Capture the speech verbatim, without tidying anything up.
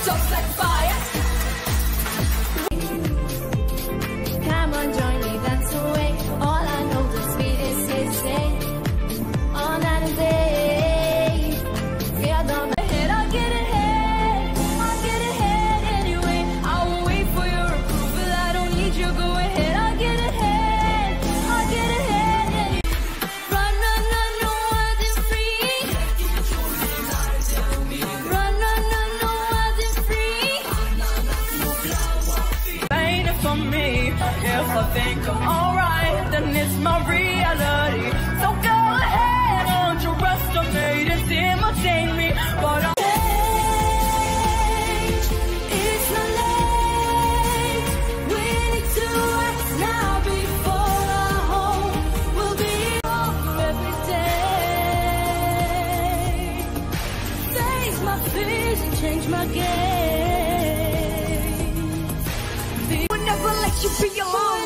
just like fire. Come on, join me, dance away. All I know the sweetest is say, all night and day. Yeah, don't ahead, I'll get ahead. I'll get ahead anyway. I won't wait for your approval. I don't need you. Go ahead, I'll get ahead. I'll get ahead anyway. Run, run, run, no one's free. Run, run, run, no one's free. Ain't it for me? If I think I'm alright, then it's my reality. So go ahead, underestimate and imitate me, but I'm It's not late. We need to act now before our home will be over every day. Face my fears and change my game. Would never let you be alone.